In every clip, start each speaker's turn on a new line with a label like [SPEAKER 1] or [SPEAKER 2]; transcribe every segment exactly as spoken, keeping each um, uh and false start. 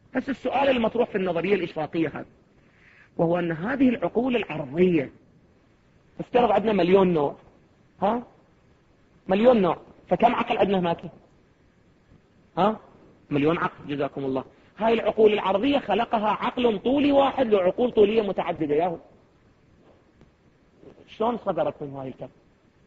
[SPEAKER 1] بس السؤال المطروح في النظرية الإشراقية هذا، وهو أن هذه العقول العرضية افترض عندنا مليون نوع، ها مليون نوع، فكم عقل عندنا هناك؟ ها مليون عقل، جزاكم الله. هاي العقول العرضية خلقها عقل طولي واحد وعقول طولية متعددة، ياهو شلون صدرت من هاي الكم؟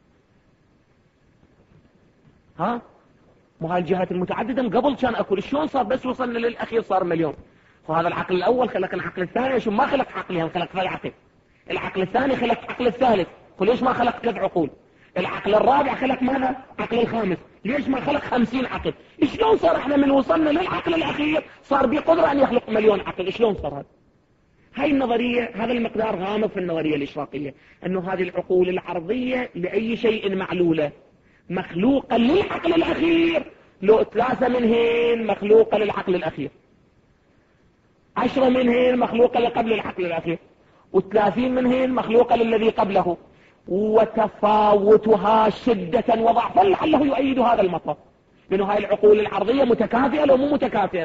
[SPEAKER 1] ها مو هاي الجهات المتعددة من قبل كان اكو، شلون صار بس وصلنا للأخير صار مليون؟ وهذا العقل الأول خلق العقل الثاني، شو ما خلق عقلين، خلق ثلاث عقل. العقل الثاني خلق عقل الثالث، وليش ما خلق ثلاث عقول؟ العقل الرابع خلق ماذا؟ عقل الخامس، ليش ما خلق خمسين عقل؟ شلون صار احنا من وصلنا للعقل الأخير صار بقدرة أن يخلق مليون عقل؟ شلون صار هذا؟ هاي النظرية، هذا المقدار غامض في النظرية الإشراقية، أنه هذه العقول العرضية لأي شيء معلولة مخلوقة للعقل الأخير، لو ثلاثة منهن مخلوقة للعقل الأخير، عشرة منهن مخلوقة لقبل العقل الأخير، وثلاثين منهن مخلوقة للذي قبله، وتفاوتها شدة وضعفا لعله يؤيد هذا المطلب، لأنه هاي العقول العرضية متكافئة لو مو متكافئة؟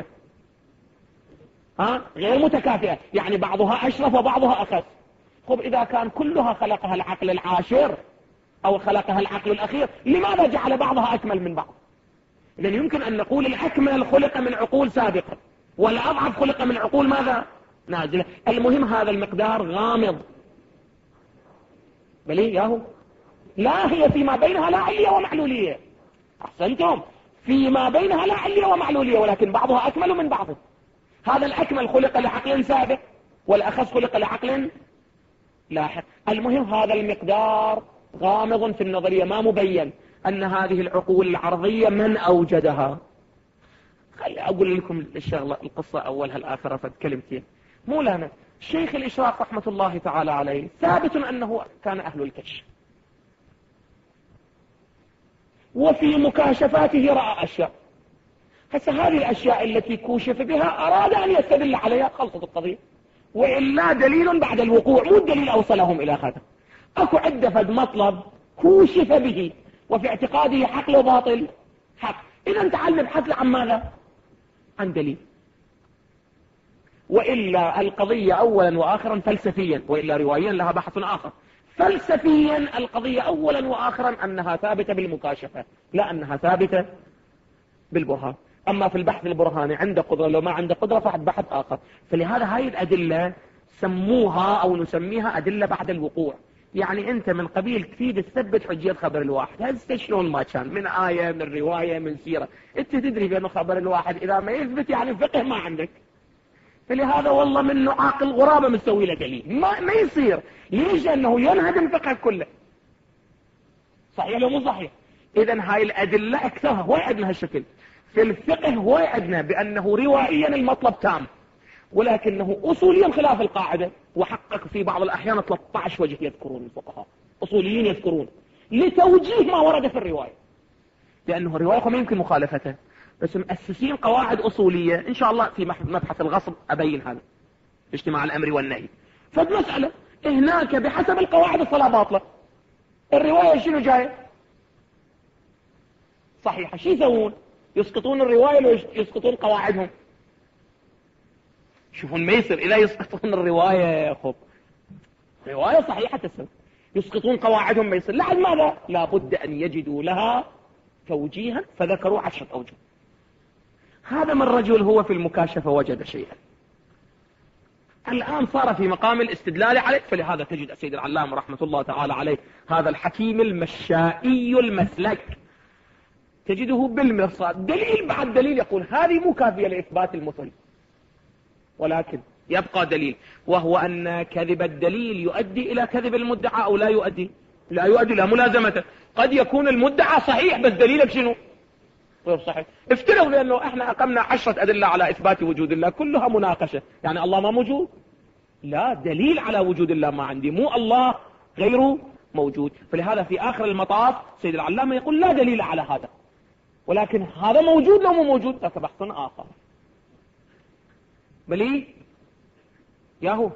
[SPEAKER 1] ها غير متكافئة، يعني بعضها أشرف وبعضها أخف. خب إذا كان كلها خلقها العقل العاشر أو خلقها العقل الأخير، لماذا جعل بعضها أكمل من بعض؟ إذن يمكن أن نقول الأكمل خلق من عقول سابقة، والأضعف خلق من عقول ماذا؟ نازلة. المهم هذا المقدار غامض، بلي ياهو لا هي فيما بينها لا علية ومعلولية، أحسنتم، فيما بينها لا علية ومعلولية، ولكن بعضها أكمل من بعض. هذا الأكمل خلق لعقل سابق، والأخص خلق لعقل لاحق. المهم هذا المقدار غامض في النظرية، ما مبين أن هذه العقول العرضية من أوجدها. خلي أقول لكم الشغلة القصة أولها الآخرة فد كلمتين. مولانا شيخ الإشراق رحمة الله تعالى عليه ثابت أنه كان أهل الكشف، وفي مكاشفاته رأى أشياء، هسه هذه الأشياء التي كوشف بها أراد أن يستدل عليها، خلصت القضية، وإلا دليل بعد الوقوع، مو الدليل أوصلهم إلى هذا. أكو عدة فد مطلب كوشف به وفي اعتقاده حق وباطل حق، إذا تعال نبحث عن ماذا؟ عن دليل. وإلا القضية أولا وآخرا فلسفيا، وإلا روايا لها بحث آخر. فلسفيا القضية أولا وآخرا أنها ثابتة بالمكاشفة، لا أنها ثابتة بالبرهان. أما في البحث البرهاني عنده قدرة، لو ما عنده قدرة فحد بحث آخر. فلهذا هاي الأدلة سموها أو نسميها أدلة بعد الوقوع، يعني أنت من قبيل تفيد تثبت حجية خبر الواحد. هذا شلون ما كان من آية من رواية من سيرة، أنت تدري بأنه خبر الواحد إذا ما يثبت يعني فقه ما عندك. فلهذا والله منه عاقل غرابة مستوي له دليل، ما, ما يصير. ليش؟ أنه ينهدم فقه كله. صحيح لو مو صحيح؟ إذن هاي الأدلة أكثرها هو عندنا هالشكل. في الفقه هو عندنا بأنه روائيا المطلب تام، ولكنه أصوليا خلاف القاعدة. وحقق في بعض الأحيان ثلاثة عشر وجه يذكرون الفقهاء أصوليين يذكرون لتوجيه ما ورد في الرواية، لأنه الرواية ما يمكن مخالفته، بس مؤسسين قواعد أصولية. إن شاء الله في مبحث الغصب أبين هذا، اجتماع الأمر والنهي. فالمسألة هناك بحسب القواعد الصلاة باطلة، الرواية شنو جاية؟ صحيحة. شو يسوون؟ يسقطون الرواية لو يسقطون قواعدهم. شوفون ما يصير إذا يسقطون الرواية خب رواية صحيحة تسلم، يسقطون قواعدهم ما يصير. لعل ماذا؟ لابد أن يجدوا لها توجيها، فذكروا عشرة أوجه. هذا من رجل هو في المكاشفة وجد شيئا، الآن صار في مقام الاستدلال عليه. فلهذا تجد السيد العلام رحمة الله تعالى عليه هذا الحكيم المشائي المسلك تجده بالمرصاد دليل بعد دليل يقول هذه مو كافية لإثبات المثل، ولكن يبقى دليل، وهو أن كذب الدليل يؤدي إلى كذب المدعى أو لا يؤدي؟ لا يؤدي، لا ملازمته. قد يكون المدعى صحيح بس دليلك شنو؟ غير صحيح. افترض بأنه احنا أقمنا عشرة أدلة على إثبات وجود الله كلها مناقشة، يعني الله ما موجود؟ لا، دليل على وجود الله ما عندي، مو الله غيره موجود. فلهذا في آخر المطاف سيد العلامة يقول لا دليل على هذا، ولكن هذا موجود لو مو موجود ذاك بحث آخر. بلي ياهو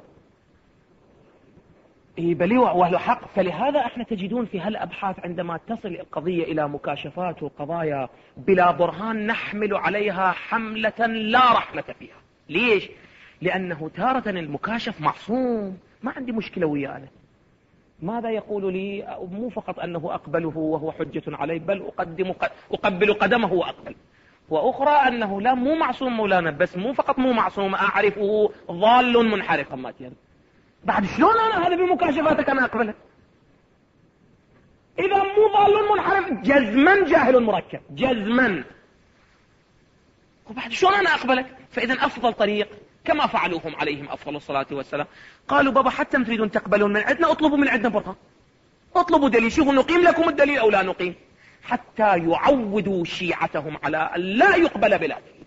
[SPEAKER 1] إيه بلي وله حق. فلهذا احنا تجدون في هالأبحاث عندما تصل القضية إلى مكاشفات وقضايا بلا برهان نحمل عليها حملة لا رحمة فيها، ليش؟ لأنه تارة المكاشف معصوم، ما عندي مشكلة وياه. ماذا يقول لي؟ مو فقط أنه أقبله وهو حجة علي، بل أقدم أقبل قدمه وأقبل. وأخرى أنه لا، مو معصوم مولانا، بس مو فقط مو معصوم، أعرفه ضال منحرف. ماتيا بعد شلون أنا هذا بمكاشفاتك أنا أقبله؟ إذا مو ضال منحرف جزما جاهل مركب جزما، وبعد شلون أنا أقبلك؟ فإذا أفضل طريق كما فعلوهم عليهم أفضل الصلاة والسلام، قالوا بابا حتى تريدون تقبلون من عندنا اطلبوا من عندنا برهان، اطلبوا دليل، شوفوا نقيم لكم الدليل أو لا نقيم، حتى يعودوا شيعتهم على أن لا يقبل بلا دليل.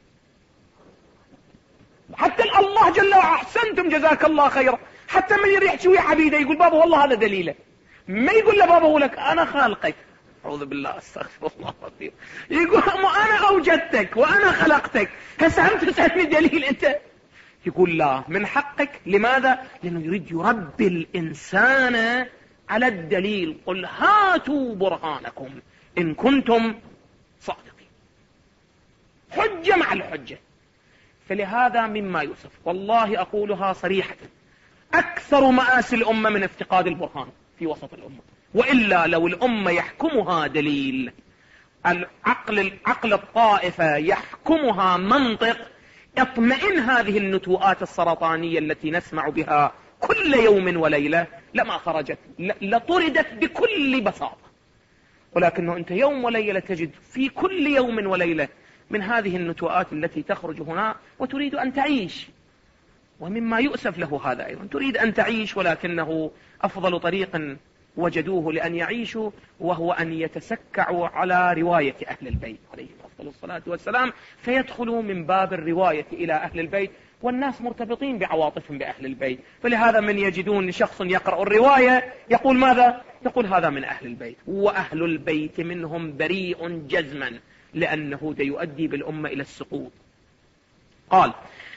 [SPEAKER 1] حتى الله جل وعلا أحسنتم جزاك الله خيرا، حتى من يريح شوية حبيبه يقول بابا والله هذا دليله، ما يقول له بابا ولك أنا خالقك، أعوذ بالله استغفر الله العظيم، يقول أنا أوجدتك وأنا خلقتك، هسه هم تسألني دليل أنت؟ يقول لا، من حقك. لماذا؟ لأنه يريد يربي الإنسان على الدليل. قل هاتوا برهانكم إن كنتم صادقين، حجة مع الحجة. فلهذا مما يوصف، والله أقولها صريحة، أكثر مآسي الأمة من افتقاد البرهان في وسط الأمة، وإلا لو الأمة يحكمها دليل، العقل العقل الطائفة يحكمها منطق، اطمئن هذه النتوءات السرطانية التي نسمع بها كل يوم وليلة لما خرجت، لطردت بكل بساطة. ولكنه أنت يوم وليلة تجد في كل يوم وليلة من هذه النتوءات التي تخرج هنا، وتريد أن تعيش. ومما يؤسف له هذا أيضا، تريد أن تعيش، ولكنه أفضل طريق وجدوه لأن يعيشوا وهو أن يتسكعوا على رواية أهل البيت عليهم أفضل الصلاة والسلام، فيدخلوا من باب الرواية إلى أهل البيت، والناس مرتبطين بعواطفهم بأهل البيت. فلهذا من يجدون شخص يقرأ الرواية يقول ماذا؟ يقول هذا من أهل البيت، وأهل البيت منهم بريء جزما، لأنه ده يؤدي بالأمة إلى السقوط. قال